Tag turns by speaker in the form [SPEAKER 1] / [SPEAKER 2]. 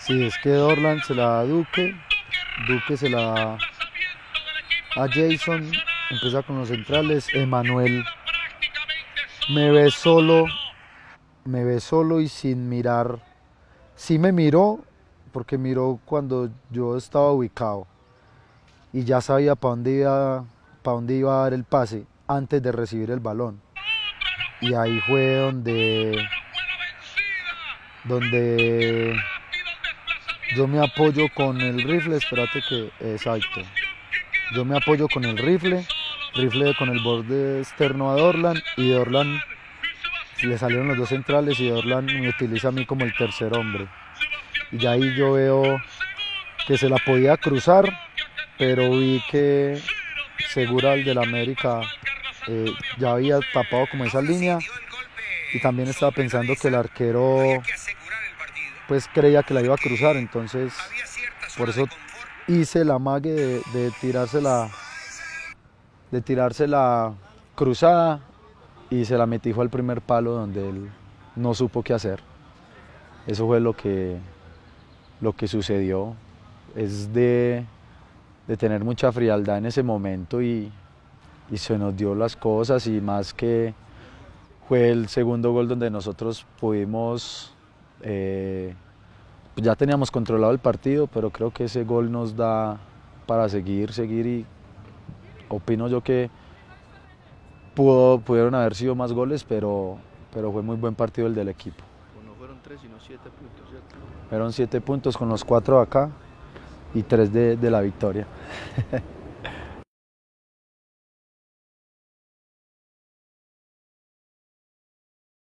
[SPEAKER 1] Sí, es que Dorlan se la da a Duque, Duque se la da a Jason, empieza con los centrales, Emanuel me ve solo, me ve solo y sin mirar. Sí me miró, porque miró cuando yo estaba ubicado y ya sabía para dónde iba a dar el pase antes de recibir el balón. Y ahí fue donde yo me apoyo con el rifle, espérate que, exacto. Yo me apoyo con el rifle, rifle con el borde externo a Dorlan y Dorlan le salieron los dos centrales y Dorlan me utiliza a mí como el tercer hombre. Y ya ahí yo veo que se la podía cruzar, pero vi que Segura el del América ya había tapado como esa línea y también estaba pensando que el arquero pues creía que la iba a cruzar, entonces por eso hice la mague de tirársela cruzada y se la metí fue al primer palo donde él no supo qué hacer. Eso fue lo que sucedió. Es de tener mucha frialdad en ese momento y se nos dio las cosas y más que fue el segundo gol donde nosotros pudimos, ya teníamos controlado el partido, pero creo que ese gol nos da para seguir y opino yo que pudieron haber sido más goles, pero fue muy buen partido el del equipo.
[SPEAKER 2] No fueron 3 sino 7 puntos, ¿cierto?
[SPEAKER 1] Fueron 7 puntos con los 4 acá y 3 de la victoria.